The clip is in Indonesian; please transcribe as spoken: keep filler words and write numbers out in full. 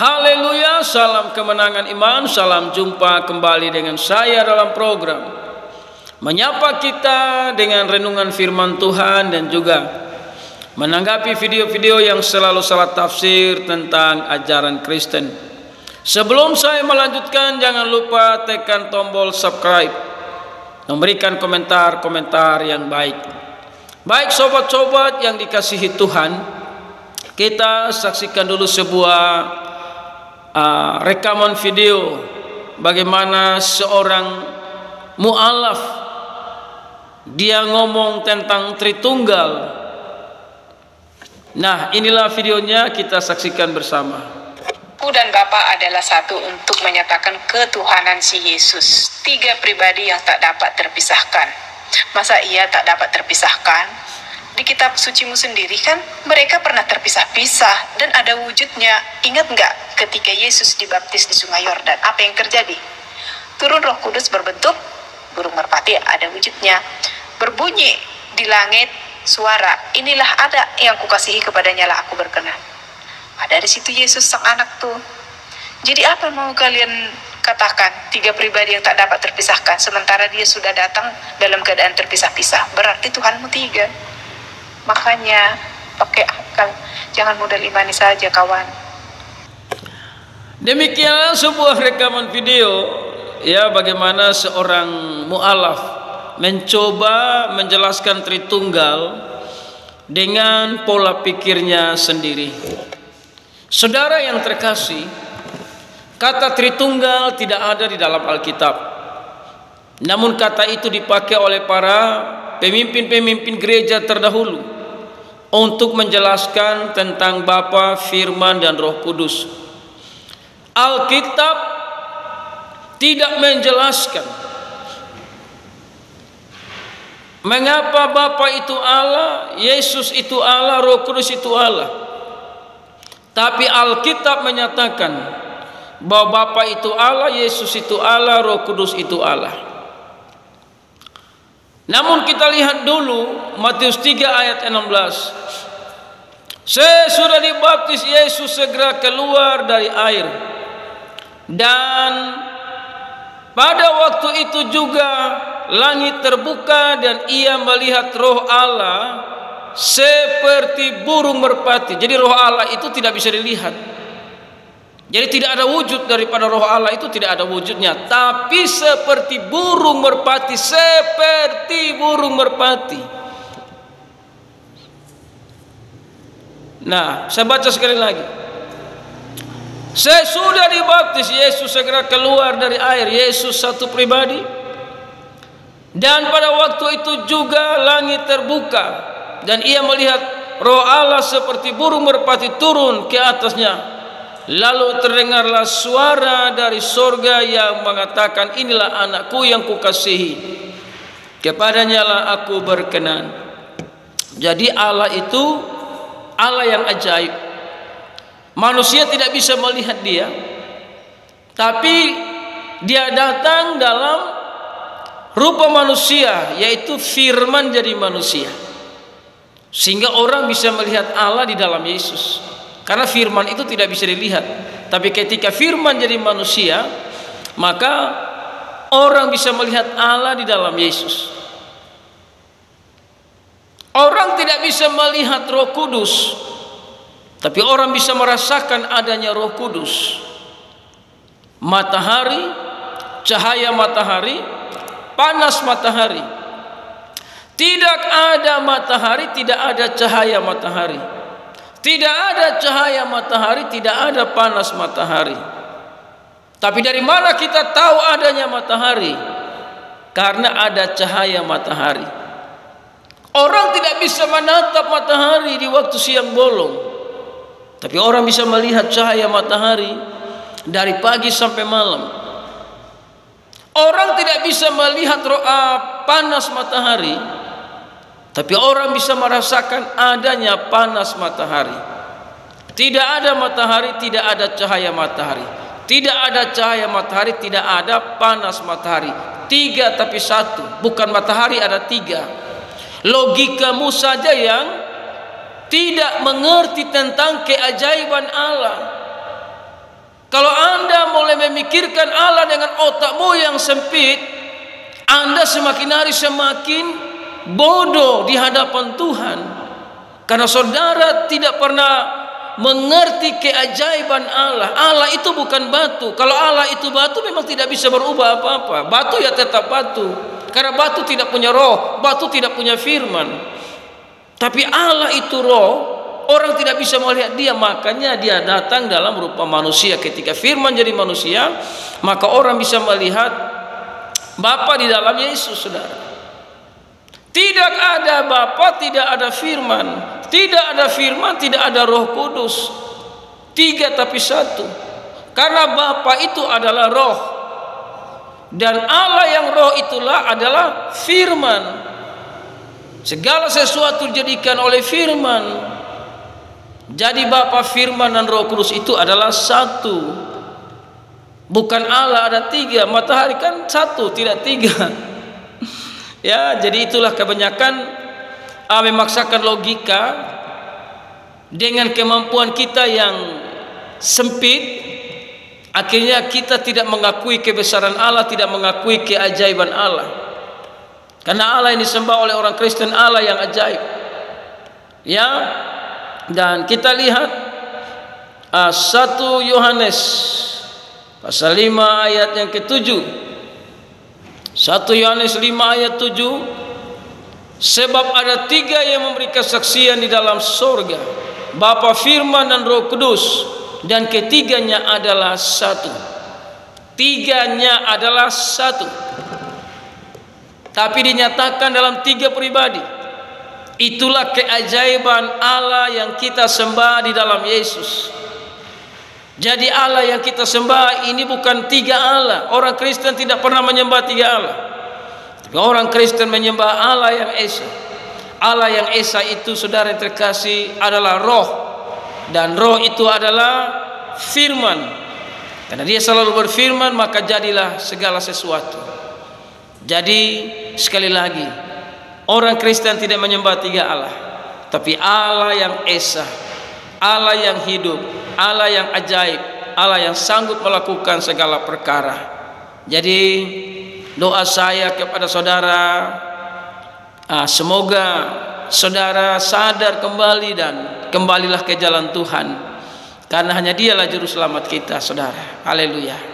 Haleluya, salam kemenangan iman, salam jumpa kembali dengan saya dalam program menyapa kita dengan renungan firman Tuhan dan juga menanggapi video-video yang selalu salah tafsir tentang ajaran Kristen. Sebelum saya melanjutkan, jangan lupa tekan tombol subscribe, memberikan komentar-komentar yang baik. Baik sobat-sobat yang dikasihi Tuhan, kita saksikan dulu sebuah Uh, rekaman video bagaimana seorang mu'alaf dia ngomong tentang Tritunggal. Nah, inilah videonya, kita saksikan bersama. Aku dan Bapa adalah satu untuk menyatakan ketuhanan si Yesus, tiga pribadi yang tak dapat terpisahkan. Masa ia tak dapat terpisahkan? Di kitab sucimu sendiri kan mereka pernah terpisah-pisah dan ada wujudnya. Ingat nggak ketika Yesus dibaptis di sungai Yordan, apa yang terjadi? Turun Roh Kudus berbentuk burung merpati, ada wujudnya. Berbunyi di langit suara, inilah ada yang kukasihi, kepadanya lah aku berkenan. Ada di situ Yesus sang anak tuh. Jadi apa mau kalian katakan tiga pribadi yang tak dapat terpisahkan sementara dia sudah datang dalam keadaan terpisah-pisah? Berarti Tuhanmu tiga. Makanya pakai akal, jangan modal imani saja kawan. Demikian sebuah rekaman video ya, bagaimana seorang mu'alaf mencoba menjelaskan Tritunggal dengan pola pikirnya sendiri. Saudara yang terkasih, kata Tritunggal tidak ada di dalam Alkitab. Namun kata itu dipakai oleh para pemimpin-pemimpin gereja terdahulu untuk menjelaskan tentang Bapa, Firman, dan Roh Kudus. Alkitab tidak menjelaskan mengapa Bapa itu Allah, Yesus itu Allah, Roh Kudus itu Allah. Tapi Alkitab menyatakan bahwa Bapa itu Allah, Yesus itu Allah, Roh Kudus itu Allah. Namun kita lihat dulu Matius tiga ayat enam belas. Sesudah dibaptis Yesus segera keluar dari air, dan pada waktu itu juga langit terbuka dan ia melihat Roh Allah seperti burung merpati. Jadi Roh Allah itu tidak bisa dilihat. Jadi tidak ada wujud daripada Roh Allah, itu tidak ada wujudnya, tapi seperti burung merpati, seperti burung merpati. Nah, saya baca sekali lagi. Sesudah dibaptis Yesus segera keluar dari air, Yesus satu pribadi. Dan pada waktu itu juga langit terbuka dan ia melihat Roh Allah seperti burung merpati turun ke atasnya. Lalu terdengarlah suara dari sorga yang mengatakan, inilah anakku yang kukasihi, kepadanya lah aku berkenan. Jadi Allah itu Allah yang ajaib. Manusia tidak bisa melihat dia, tapi dia datang dalam rupa manusia, yaitu Firman jadi manusia, sehingga orang bisa melihat Allah di dalam Yesus. Karena firman itu tidak bisa dilihat, tapi ketika firman jadi manusia, maka orang bisa melihat Allah di dalam Yesus. Orang tidak bisa melihat Roh Kudus, tapi orang bisa merasakan adanya Roh Kudus. Matahari, cahaya matahari, panas matahari. Tidak ada matahari, tidak ada cahaya matahari. Tidak ada cahaya matahari, tidak ada panas matahari. Tapi dari mana kita tahu adanya matahari? Karena ada cahaya matahari. Orang tidak bisa menatap matahari di waktu siang bolong, tapi orang bisa melihat cahaya matahari dari pagi sampai malam. Orang tidak bisa melihat roa panas matahari, tapi orang bisa merasakan adanya panas matahari. Tidak ada matahari, tidak ada cahaya matahari. Tidak ada cahaya matahari, tidak ada panas matahari. Tiga tapi satu, bukan matahari ada tiga. Logikamu saja yang tidak mengerti tentang keajaiban Allah. Kalau Anda mulai memikirkan Allah dengan otakmu yang sempit, Anda semakin hari semakin bodoh di hadapan Tuhan. Karena saudara tidak pernah mengerti keajaiban Allah. Allah itu bukan batu. Kalau Allah itu batu, memang tidak bisa berubah apa-apa. Batu ya tetap batu. Karena batu tidak punya roh, batu tidak punya firman. Tapi Allah itu roh, orang tidak bisa melihat dia, makanya dia datang dalam rupa manusia. Ketika firman jadi manusia, maka orang bisa melihat Bapa di dalam Yesus, saudara. Tidak ada Bapa, tidak ada firman. Tidak ada firman, tidak ada Roh Kudus. Tiga tapi satu. Karena Bapa itu adalah roh, dan Allah yang roh itulah adalah firman. Segala sesuatu dijadikan oleh firman. Jadi Bapa, firman, dan Roh Kudus itu adalah satu. Bukan Allah ada tiga. Matahari kan satu, tidak tiga. Ya, jadi itulah kebanyakan ah, memaksakan logika dengan kemampuan kita yang sempit. Akhirnya kita tidak mengakui kebesaran Allah, tidak mengakui keajaiban Allah. Karena Allah yang disembah oleh orang Kristen Allah yang ajaib. Ya, dan kita lihat uh, satu Yohanes pasal lima ayat yang ketujuh. satu Yohanes lima ayat tujuh. Sebab ada tiga yang memberi kesaksian di dalam sorga, Bapa, Firman, dan Roh Kudus, dan ketiganya adalah satu. Tiganya adalah satu, tapi dinyatakan dalam tiga pribadi. Itulah keajaiban Allah yang kita sembah di dalam Yesus. Jadi Allah yang kita sembah ini bukan tiga Allah. Orang Kristen tidak pernah menyembah tiga Allah. Orang Kristen menyembah Allah yang Esa. Allah yang Esa itu, saudara yang terkasih, adalah roh, dan roh itu adalah firman. Karena dia selalu berfirman, maka jadilah segala sesuatu. Jadi sekali lagi, orang Kristen tidak menyembah tiga Allah, tapi Allah yang Esa, Allah yang hidup, Allah yang ajaib, Allah yang sanggup melakukan segala perkara. Jadi doa saya kepada saudara, ah, semoga saudara sadar kembali dan kembalilah ke jalan Tuhan, karena hanya Dialah juru selamat kita, saudara. Haleluya.